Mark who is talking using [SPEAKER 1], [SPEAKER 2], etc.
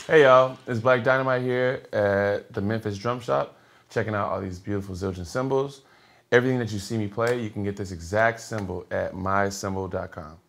[SPEAKER 1] Hey y'all, it's Black Dynamite here at the Memphis Drum Shop, checking out all these beautiful Zildjian cymbals. Everything that you see me play, you can get this exact cymbal at mycymbal.com.